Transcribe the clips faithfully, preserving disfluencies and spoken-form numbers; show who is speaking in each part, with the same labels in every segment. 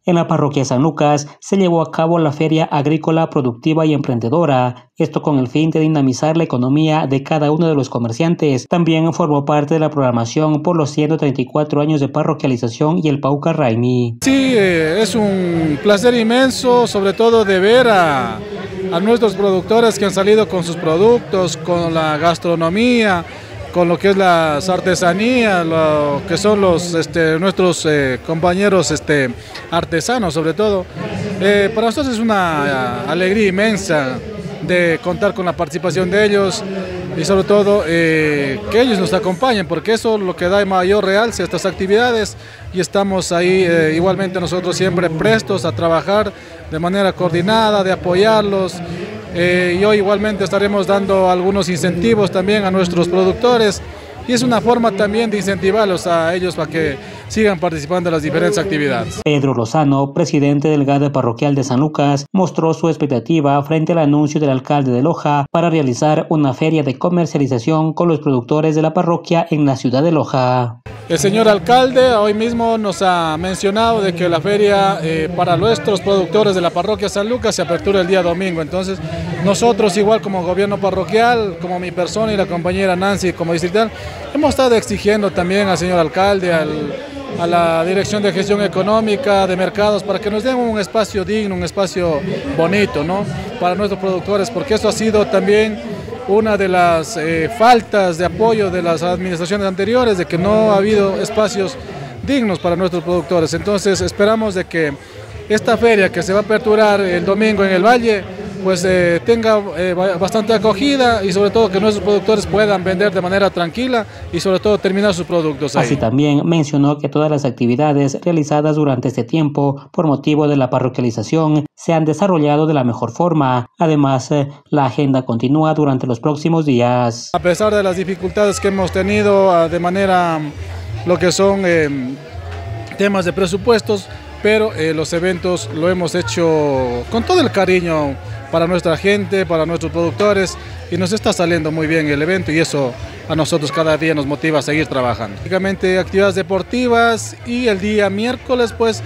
Speaker 1: En la parroquia San Lucas se llevó a cabo la Feria Agrícola Productiva y Emprendedora, esto con el fin de dinamizar la economía de cada uno de los comerciantes. También formó parte de la programación por los ciento treinta y cuatro años de parroquialización y el Pauca Raimi.
Speaker 2: Sí, eh, es un placer inmenso, sobre todo de ver a, a nuestros productores que han salido con sus productos, con la gastronomía, con lo que es las artesanías, lo que son los este, nuestros eh, compañeros este, artesanos sobre todo. Eh, para nosotros es una alegría inmensa de contar con la participación de ellos y sobre todo eh, que ellos nos acompañen, porque eso es lo que da mayor realce a estas actividades y estamos ahí eh, igualmente nosotros siempre prestos a trabajar de manera coordinada, de apoyarlos. Eh, y hoy igualmente estaremos dando algunos incentivos también a nuestros productores y es una forma también de incentivarlos a ellos para que sigan participando en las diferentes actividades.
Speaker 1: Pedro Lozano, presidente del G A D E parroquial de San Lucas, mostró su expectativa frente al anuncio del alcalde de Loja para realizar una feria de comercialización con los productores de la parroquia en la ciudad de Loja.
Speaker 2: El señor alcalde hoy mismo nos ha mencionado de que la feria eh, para nuestros productores de la parroquia San Lucas se apertura el día domingo. Entonces nosotros igual como gobierno parroquial, como mi persona y la compañera Nancy como distrital, hemos estado exigiendo también al señor alcalde, al, a la Dirección de Gestión Económica, de Mercados, para que nos den un espacio digno, un espacio bonito, ¿no?, para nuestros productores, porque eso ha sido también una de las eh, faltas de apoyo de las administraciones anteriores, de que no ha habido espacios dignos para nuestros productores. Entonces esperamos de que esta feria que se va a aperturar el domingo en el Valle, pues eh, tenga eh, bastante acogida y sobre todo que nuestros productores puedan vender de manera tranquila y sobre todo terminar sus productos ahí.
Speaker 1: Así también mencionó que todas las actividades realizadas durante este tiempo por motivo de la parroquialización se han desarrollado de la mejor forma. Además, eh, la agenda continúa durante los próximos días.
Speaker 2: A pesar de las dificultades que hemos tenido de manera lo que son eh, temas de presupuestos, pero eh, los eventos lo hemos hecho con todo el cariño para nuestra gente, para nuestros productores y nos está saliendo muy bien el evento y eso a nosotros cada día nos motiva a seguir trabajando. Básicamente actividades deportivas y el día miércoles pues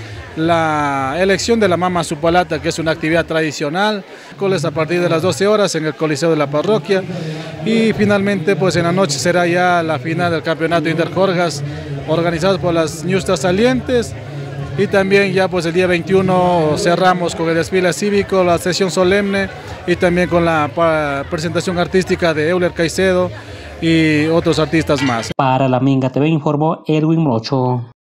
Speaker 2: la elección de la Mama Supalata, que es una actividad tradicional, miércoles a partir de las doce horas en el Coliseo de la Parroquia y finalmente pues en la noche será ya la final del campeonato Interjorgas organizado por las ñustas salientes. Y también ya pues el día veintiuno cerramos con el desfile cívico, la sesión solemne y también con la presentación artística de Euler Caicedo y otros artistas más.
Speaker 1: Para la Minga T V informó Edwin Mocho.